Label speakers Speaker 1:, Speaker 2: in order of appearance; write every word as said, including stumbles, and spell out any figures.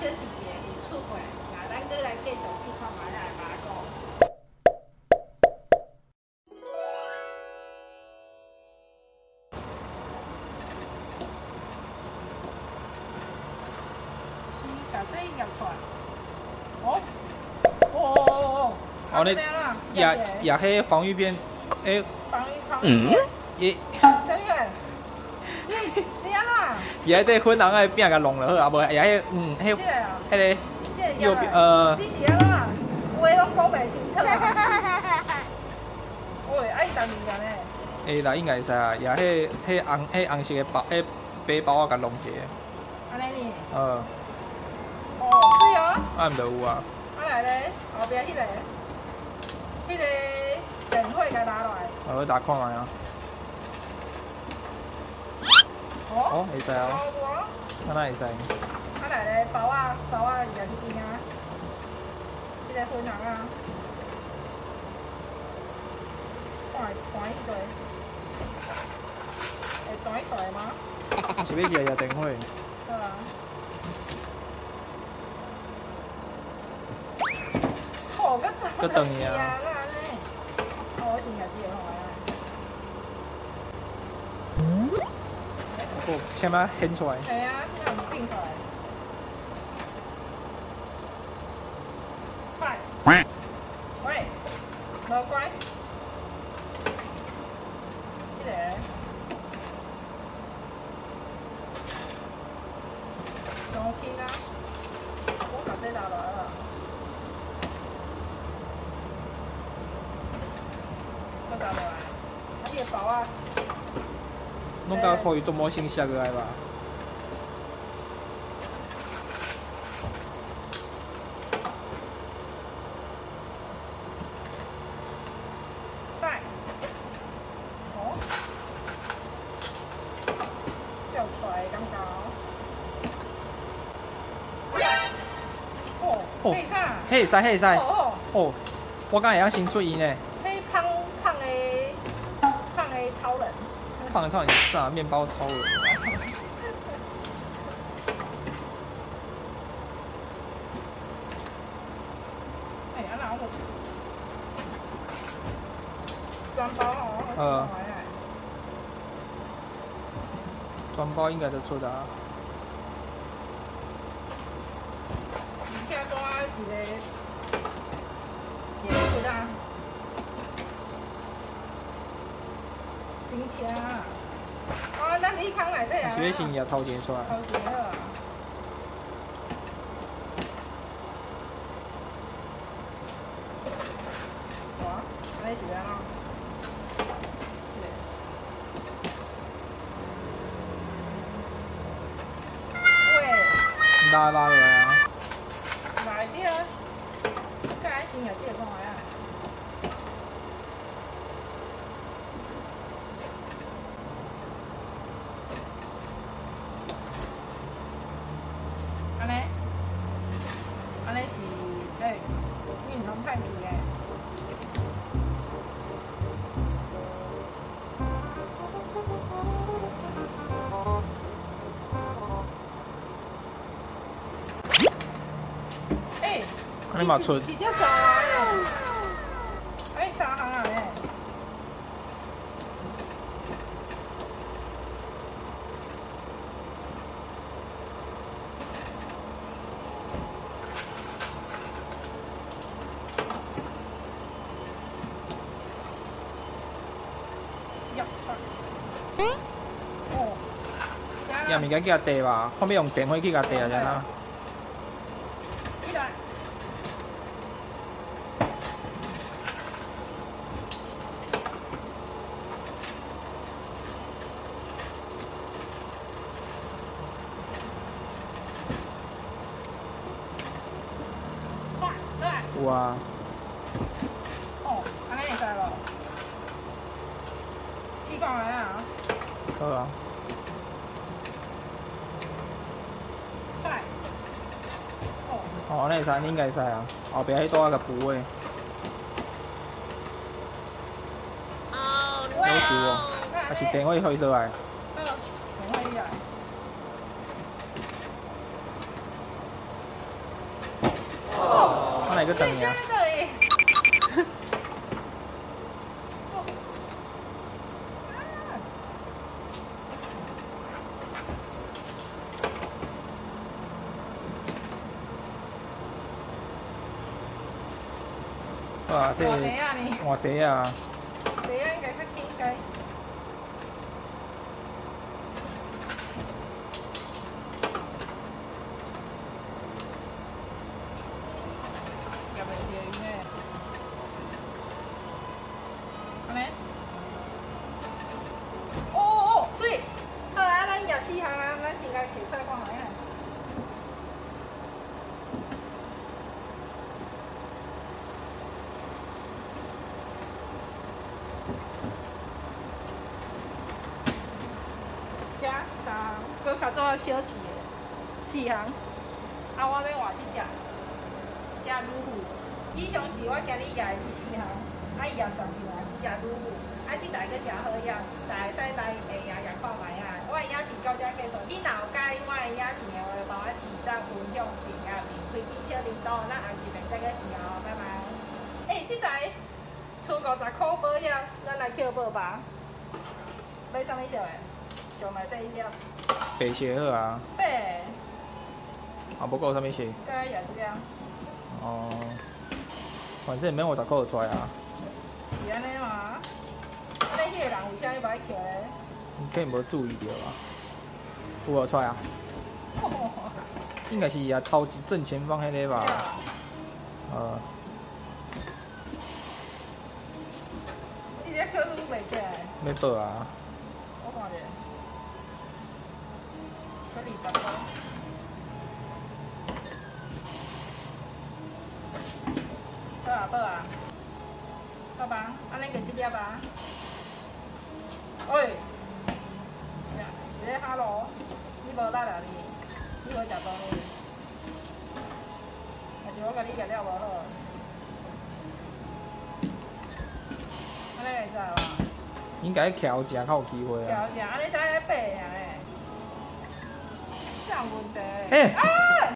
Speaker 1: 小细节有出过，那咱搁来继续试看卖来八个。 把这压出来。哦，哦哦哦哦，你
Speaker 2: 压压迄防御边，诶，
Speaker 1: 防御防御。
Speaker 2: 伊。
Speaker 1: 什么？你你安怎？
Speaker 2: 伊迄块粉红个饼甲弄落好，啊无压迄嗯迄迄个右边呃。
Speaker 1: 你是安怎？话拢讲袂清楚啊！喂，爱当面呢？
Speaker 2: 会啦，应该会使啊，压迄迄红迄红色个包，迄背包啊甲弄一个。
Speaker 1: 安尼呢？
Speaker 2: 呃。
Speaker 1: 哦，是哦。
Speaker 2: 啊，毋就有啊。
Speaker 1: 啊来咧，后壁迄个，迄个电火甲拿落来。
Speaker 2: 我打看卖啊。
Speaker 1: 哦。
Speaker 2: 哦，会使啊。
Speaker 1: 哦。
Speaker 2: 安那会使。
Speaker 1: 啊来咧，包啊包啊，也去边啊。迄个粉红啊。看看伊个，会弹出来吗？
Speaker 2: 是要食也电火。
Speaker 1: 对啊。 哦，搁长
Speaker 2: 搁长去啊！
Speaker 1: 那安尼，哦，我先家己个好啊。
Speaker 2: 嗯？哦，先把掀出来。
Speaker 1: 系啊，那唔变出来。快！喂，无乖。这个。上紧啊！我把这拿落来了。 拿落来，啊，伊个包啊，
Speaker 2: 拢甲互伊做模型写过来吧。
Speaker 1: 在，哦，掉出来刚刚。哦，可以啥？
Speaker 2: 迄会使，迄会使。
Speaker 1: 哦
Speaker 2: 哦，我敢会晓先出伊呢。
Speaker 1: 胖胖的胖的超人，
Speaker 2: 胖的超人是啥？面包超人。
Speaker 1: 哎呀，那我装包哦，呃，
Speaker 2: 装包应该都出的啊。
Speaker 1: 你家装一个，也出啊。 真正啊！哦，咱你扛内底啊！
Speaker 2: 是要先也头前出来。
Speaker 1: 头前好啊。哇，安尼是安怎？喂。
Speaker 2: 拉拉落来啊！
Speaker 1: 来滴啊！这还先也借看下。 安尼，安尼是诶，你毋通太厉诶。诶，
Speaker 2: 安尼嘛出。
Speaker 1: 直接三行诶，哎三行啊诶。
Speaker 2: 也物件去甲地吧，看要用电火去甲地啊，怎啊？有啊。
Speaker 1: 哦，安尼会使无？试看下啊。
Speaker 2: 好啊。 哦，安尼会使，你应该会使啊。后壁迄带个补诶。有事哦，还是电话开落来。
Speaker 1: 好，电话起来。 哦，
Speaker 2: 我来个等你啊！哇，这换茶啊！
Speaker 1: 茶啊，应该较轻该。夹袂着伊呢？安尼？哦哦，水！好啊，咱夹四项啊，咱先来摕出来看下啊。 只三，佮较早小气的四项，啊，我要换即只，一只乳虎。以上是我今日夹的这四项，啊，伊也送上来一只乳虎，啊，即台佫诚好饮，大会使来下夜夜看卖啊。我的影片到这结束，你若有介意我的影片的话，帮我试赞、分享、订阅并开启小铃铛，咱下次再个见哦，拜拜。诶、欸，即台剩五十块保险，咱来扣报吧。买啥物色的？ 上来这一粒，
Speaker 2: 白色好啊。
Speaker 1: 白。
Speaker 2: 啊，不够啥物色？
Speaker 1: 该也这样。
Speaker 2: 哦。反正免五十块就出来啊。
Speaker 1: 是安尼嘛？啊，你迄个人为啥要买扣咧？
Speaker 2: 你肯定无注意到啊。有无出来啊？应该是啊，头正前方迄个吧。呃。这个可都袂起来。要报啊。
Speaker 1: 我看者，才二十块。报啊报啊，报吧，安尼就这粒吧。喂，呀，是咧哈喽，你无力啊你？你无食东西？还是我甲你夹了无好？安尼会使无？
Speaker 2: 应该徛食较有机会啊。
Speaker 1: 徛食，安尼才咧爬啊咧，啥问题？
Speaker 2: 哎。